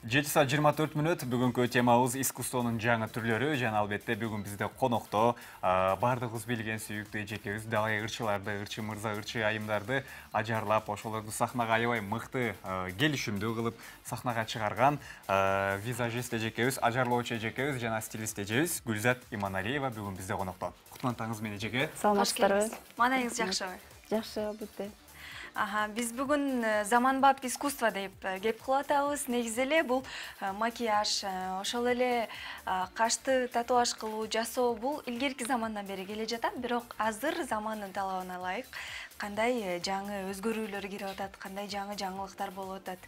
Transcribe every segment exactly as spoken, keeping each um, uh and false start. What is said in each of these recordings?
жети саат жыйырма төрт мүнөт. Бүгүнкү темабыз искусствонун жаңы түрлөрү. Жана албетте бүгүн бизде конокто бардыгыбыз билген сүйүктүү эжекебиз Далай ырчыларды, ырчы мырза, ырчы айымдарды ажарлап, ошолорду сахнага аябай мыкты келишимдүү кылып сахнага чыгарган визажист эжекебиз, ажарлоочу эжекебиз жана стилист эжебиз Гүлзат Иманалиева бүгүн бизде конокто. Кутлантаңыз мени эжеке. Саламатсыздарбы? Маанайыңыз жакшыбы? Жакшы, албетте. Ага, биз бүгүн заманбап искусство деп кеп кылып атабыз. Негизи эле бул макияж, ошол эле кашты татуаж кылуу, жасоо бул илгерки замандан бери келе жатат, бирок азыр замандын талабына ылайык кандай жаңы өзгөрүүлөр кирип атат, кандай жаңы жаңылыктар болуп атат?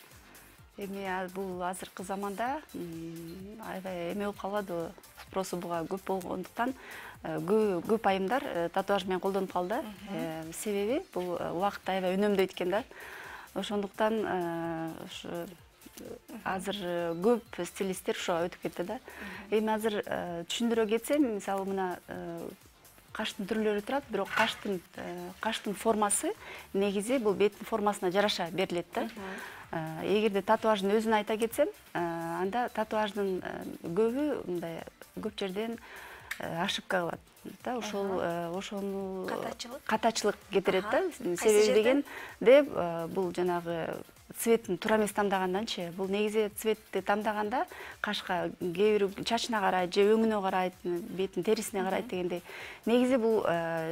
Эми бул азыркы заманда аябай эме болуп калды, спросу буга көп болгондуктан көп айымдар татуаж менен колдонуп калды. Себеби бул убакытты аябай үнөмдөйт экен да. Ошондуктан ушу азыр көп стилисттер ошого өтүп кетти да. Эми азыр түшүндүрө кетсем, мисалы мына каштын түрлөрү турат, бирок каштын каштын формасы негизи бул беттин формасына жараша берилет да. Эгерде татуаждын өзүн айта кетсем, анда татуаждын көбү мындай көп жерден ошибка кылат да, ошол ошону катачылык кетирет да. Себеби дегенде бул жанагы цветтин туура эмес тамдаганданчы, бул негизи цветти тамдаганда кашка кээ бирөө чачына карайт же өңүнө карайт, беттин терисине карайт дегендей. Негизи бул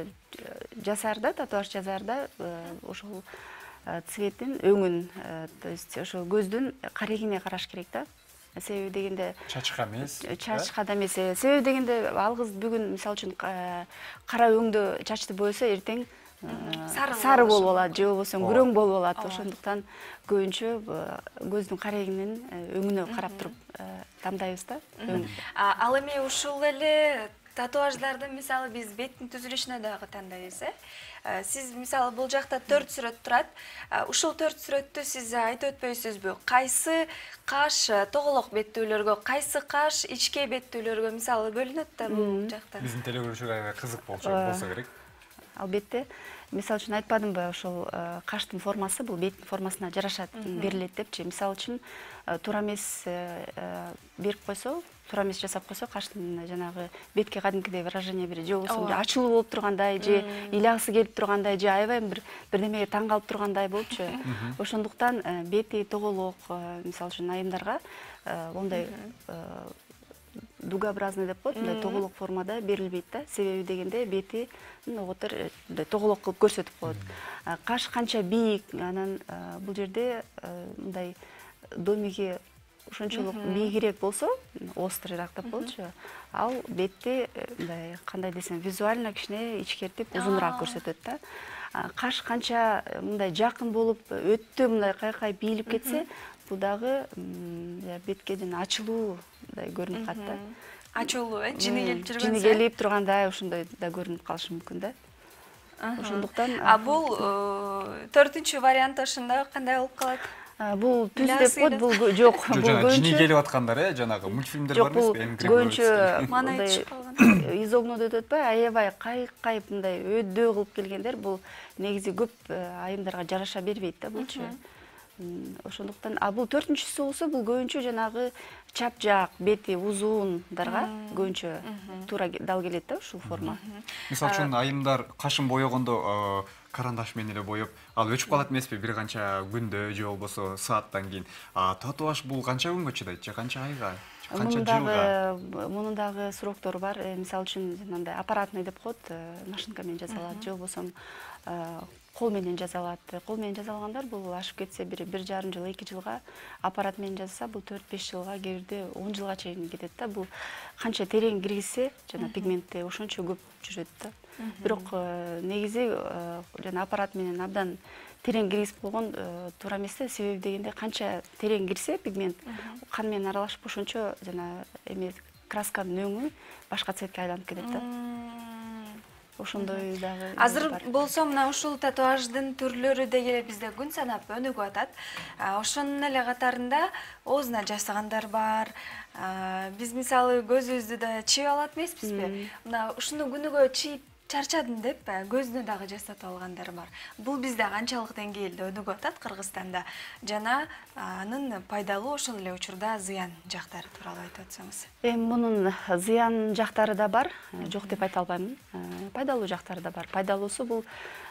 жасаарда, татуаж жасаарда ошол цветтин өңүн, то есть ошо көздүн карегине караш керек да. Себеби дегенде чачка эмес. Чачка да эмес. Себеби дегенде ал кыз бүгүн мисалы үчүн кара өңдө чачты боесо, эртең сары болуп алат, же болбосо күрөң болуп алат. Ошондуктан көбүнчө көздүн карегинин өңүнө карап туруп тандайбыз да. Ал эми ушул эле татуаждарды мисалы биз беттин түзүлүшүнө дагы тандайбыз, э? Сиз мисалы бул жакта төрт сүрөт турат. Ушул төрт сүрөттү сиз айтып өтпөйсүзбү? Кайсы каш тоголок беттүүлөргө, кайсы каш ичке беттүүлөргө мисалы бөлүнөт да бул жакта? Биздин телекөрүүчүгө аябай кызык болсо керек. Албетте. Мисалы үчүн айтпадымбы, ошол каштын формасы бул беттин формасына жараша берилет депчи. Мисалы үчүн туура эмес берип койсо, туура эмес жасап койсо, каштын жанагы бетке кадимкидей выражение берет, же болбосо ачылуу болуп тургандай, же ыйлагысы келип тургандай, же аябай бир бирдемеге таң калып тургандай болупчу. Ошондуктан бети тоголок, мисалы үчүн айымдарга ондай дугообразный деп коет, мындай тоголок формада берилбейт да. Себеби дегенде бети оготор тоголок кылып көрсөтүп коет. Каш канча бийик, анан бул жерде мындай домиги ошончолук бийигирээк болсо, острыйраак деп коелучу, ал бетти мындай кандай десем, визуально кичине ичкертип узунураак көрсөтөт да. Каш канча мындай жакын болуп, өтө мындай кайкай бийилип кетсе, бул дагы бетке жана ачылуу мындай көрүнүп калат да. Ачылуу, э, жини келип жүргөнсө. Жини келип тургандай ошондой да көрүнүп калышы мүмкүн да. Ошондуктан А бул төртүнчү вариант ошондо кандай болуп калат? Бул түз деп коет, бул жок, бул көбүнчө жини келип аткандар, э, жанагы мультфильмдер бар эмес, көбүнчө мындай из огнодо деп атпайбы, аябай кайкайып мындай өдөө кылып келгендер, бул негизи көп айымдарга жараша бербейт да булчу. Ошондуктан, а бул төртүнчүсү болсо, бул көбүнчө жанагы чапжак, бети узундарга көбүнчө туура дал келет да ушул форма. Мисалы үчүн айымдар кашын боёгондо карандаш менен эле боеп, ал өчүп калат эмеспи бир канча күндө же болбосо сааттан кийин. А татуаж бул канча күнгө чыдайт же канча айга? Канча жылга? Мунун дагы сроктору бар. Мисалы үчүн мындай аппаратный деп коет, машинка менен жасалат, же болбосо кол менен жасалат. Кол менен жасалгандар бул ашып кетсе бир бир жарым жыл, эки жылга, аппарат менен жасаса бул төрт беш жылга, кээ бирде он жылга чейин кетет да. Бул канча терең киргизсе, жана пигментти ошончо көп жүрөт да. Бирок негизи жана аппарат менен абдан терең киргизип койгон туура эмес да. Себеби дегенде канча терең кирсе пигмент кан менен аралашып ошончо жана эме красканын өңү башка цветке айланып кетет да. Ошондой дагы. Азыр болсо мына ушул татуаждын түрлөрү деги бизде күн санап өнүгүп атат. Ошонун эле катарында оозуна жасагандар бар. Биз мисалы көзүбүздү да чийип алат эмеспизби? Мына ушуну күнүгө чийип чарчадым деп көзүнө дагы жасатып алгандар бар. Бул бизде канчалык деңгээлде өнүгүп атат Кыргызстанда жана анын пайдалуу ошол эле учурда зыян жактары тууралуу айтып өтсөңүз. Эми мунун зыян жактары да бар, жок деп айта албаймын. Пайдалуу жактары да бар. Пайдалуусу бул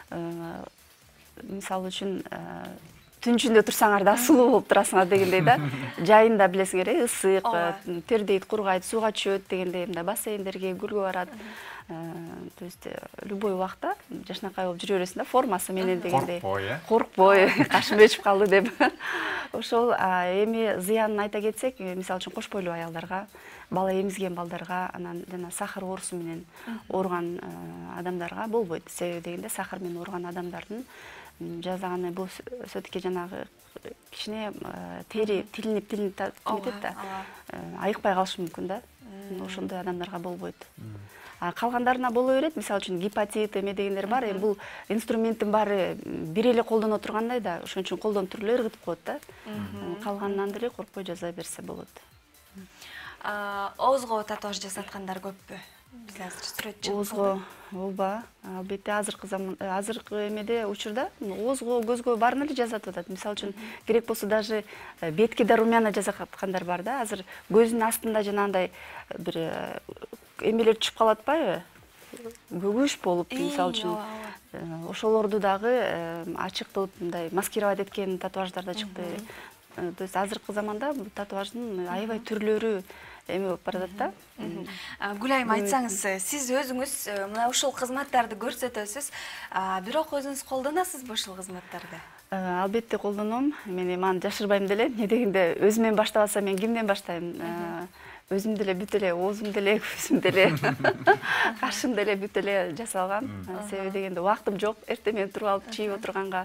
мисалы үчүн түн ичинде турсаңар да сулуу болуп турасыңар дегендей да. Жайында билесиңер, ысык, тер дейт, кургайт, сууга түшөт дегендей, мындай бассейндерге, гүлгө барат. То есть любой убакта жашнакай болуп жүрө бересиң да, формасы менен дегендей. Коркпой, э? Коркпой, кашым өчүп калды деп. Ошол эми зыянын айта кетсек, мисалы үчүн кош бойлуу аялдарга, бала эмизген балдарга, анан жана сахар оорусу менен ооруган адамдарга болбойт. Себеби дегенде сахар менен ооруган адамдардын жазаганы бул все-таки жанагы кичине тери тилинип тилинип кетет да, айыкпай калышы мүмкүн да. Ошондой адамдарга болбойт. Калгандарына боло берет, мисалы үчүн гепатит эме дегендер бар. Эми бул инструменттин баары бир эле колдоно тургандай да, ошон үчүн колдонуп туруп эле ыргытып коет да. Калганынан деле коркпой жаза берсе болот. Оозго татуаж жасаткандар көппү? Биз азыр сүрөт чыгып Оозго, ооба, албетте азыркы заман, азыркы эмеде учурда оозго, көзгө баарын эле жасатып атат. Мисалы үчүн керек болсо даже бетке да румяна жасаткандар бар да. Азыр көзүнүн астында жанагындай бир эмелер түшүп калат атпайбы? Көгүш болуп, мисалы үчүн ошолорду дагы ачык кылып мындай маскировать эткен татуаждар да чыкты. То есть азыркы заманда татуаждын аябай түрлөрү эме болуп баратат да. Гүлайым, айтсаңыз, сиз өзүңүз мына ушул кызматтарды көрсөтөсүз, бирок өзүңүз колдоносузбу ушул кызматтарды? Албетте колдоном. Мен эми аны жашырбайм деле. Не дегенде өзүмөн баштабаса мен кимден баштайм? Өзүм деле бүт эле, оозум деле, көзүм деле, кашым деле бүт эле жасалган. Себеби дегенде убактым жок. Эртең менен туруп алып чийип отурганга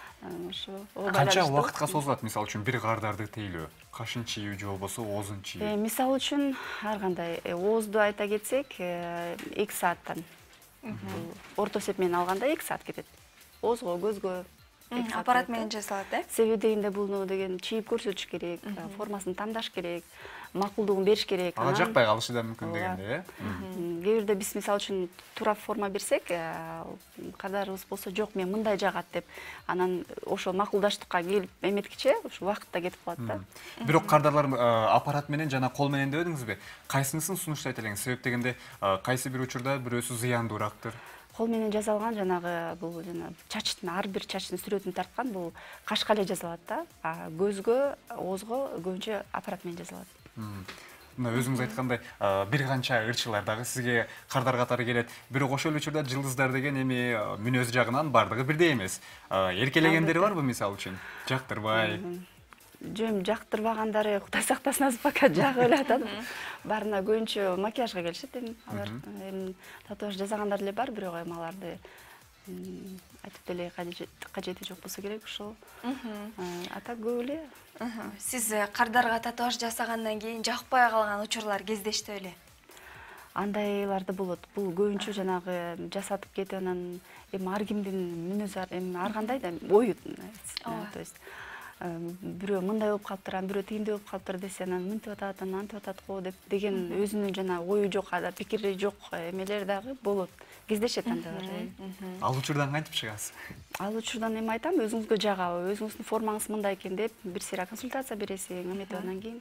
канча убакытка созулат, мисалы үчүн бир кардарды тейлөө? Кашын чийүү же болбосо оозун чийүү? Мисалы үчүн ар кандай оозду айта кетсек, эки сааттан. Орто эсеп менен алганда эки саат кетет. Оозго, көзгө аппарат менен жасалат, э? Себеби дегенде буну деген чийип көрсөтүш керек, формасын тандаш керек, макулдугун бериш керек. Ага жакпай калышы да мүмкүн дегенде, э? Кээ бирде биз мисалы үчүн туура форма берсек, кардарыбыз болсо жок, мен мындай жагат деп, анан ошо макулдаштыкка келип эметкиче ушу убакытта кетип калат да. Бирок кардарлар аппарат менен жана кол менен дебедиңизби? Кайсынысын сунуштайт элеңиз? Себеп дегенде кайсы бир учурда бирөөсү зыяндуураактыр. Кол менен жасалган жанагы бул жана чачтын ар бир чачтын сүрөтүн тарткан бул кашка эле жасалат да. А көзгө, оозго көбүнчө аппарат менен жасалат. Мына өзүңүз айткандай, бир канча ырчылар дагы сизге кардар катары келет. Бирок ошол учурда жылдыздар деген эми мүнөз жагынан бардыгы бирдей эмес. Эркелегендери барбы, мисалы үчүн? Жактырбай. Жөн жактырбагандары Кудай сактасын, азыр пока жагып эле атат. Баарына көбүнчө макияжга келишет эми алар. Эми татуаж жасагандар деле бар, бирок эми аларды айтып деле кажети жок болсо керек ошол. А так көп эле. Сиз кардарга татуаж жасагандан кийин жакпай калган учурлар кездешти эле? Андайларды болот. Бул көбүнчө жанагы жасатып кетип анан эми ар кимдин мүнөзү эми ар кандай да ою. То есть бирөө мындай болуп калыптыр, анан бирөө тигиндей болуп калыптыр десе, анан мынтип атат, анан антип атат го деп деген өзүнүн жана ою жок, пикири жок эмелер дагы болот. Кездешет андайлар. Ал учурдан кантип чыгасыз? Ал учурдан эми айтам, өзүңүзгө жагабы, өзүңүздүн формаңыз мындай экен деп бир сыйра консультация бересиң, эметип анан кийин.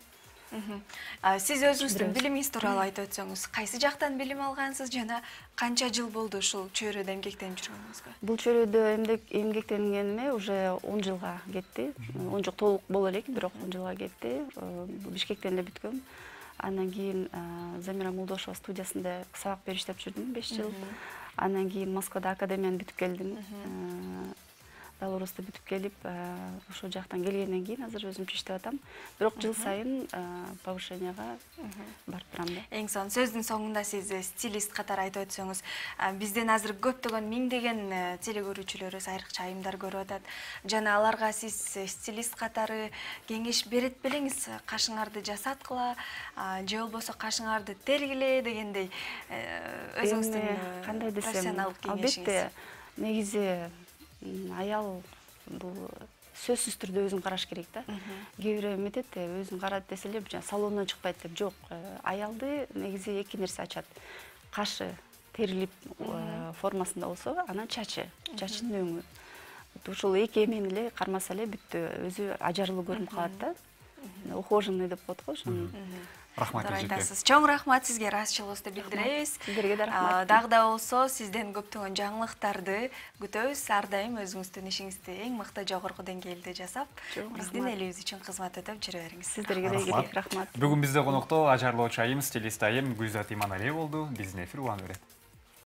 Сиз өзүңүздүн билимиңиз тууралуу айтып өтсөңүз, кайсы жактан билим алгансыз жана канча жыл болду ушул чөйрөдө эмгектенип жүргөнүңүзгө? Бул чөйрөдө эмгектенгениме уже он жылга кетти. он жок толук боло элек, бирок он жылга кетти. Бишкектен эле бүткөм. Андан кийин Замира Молдошева студиясында сабак бериштеп жүрдүм беш жыл. Андан кийин Москвада академияны бүтүп келдим. Белорусты бүтүп келип, ошол жактан келгенден кийин азыр өзүмчө иштеп атам. Бирок жыл сайын повышенияга барып турам да. Эң сонун сөздүн соңунда сиз стилист катары айтып өтсөңүз, бизден азыр көптөгөн миңдеген телекөрүүчүлөрүбүз айрыкча айымдар көрүп атат. Жана аларга сиз стилист катары кеңеш берет белеңиз, кашыңарды жасаткыла, же болбосо кашыңарды тергиле дегендей өзүңүздүн профессионалдык кеңешиңиз. Албетте, негизи аял бул сөзсүз түрдө өзүн караш керек да. Кээ бирөө эметет, өзүн карат десе эле салондон чыкпайт деп. Жок, аялды негизи эки нерсе ачат. Кашы терилип формасында болсо, анан чачы, чачынын өңү. Ушул эки эмени эле кармаса эле бүттү, өзү ажарлуу көрүнүп калат да. Ухоженный деп коет го ошону. Рахмат эжеке. Чоң рахмат сизге ыраазычылыгыбызды билдиребиз. Сиздерге да рахмат. Дагы да болсо сизден көптөгөн жаңылыктарды күтөбүз. Ар дайым өзүңүздүн ишиңизди эң мыкты жогорку деңгээлде жасап, биздин элибиз үчүн кызмат өтөп жүрө бериңиз. Сиздерге да келек рахмат. Бүгүн бизде конокто ажарлоочу айым, стилист айым Гүлзат Иманалиева болду. Биздин эфир уланып берет.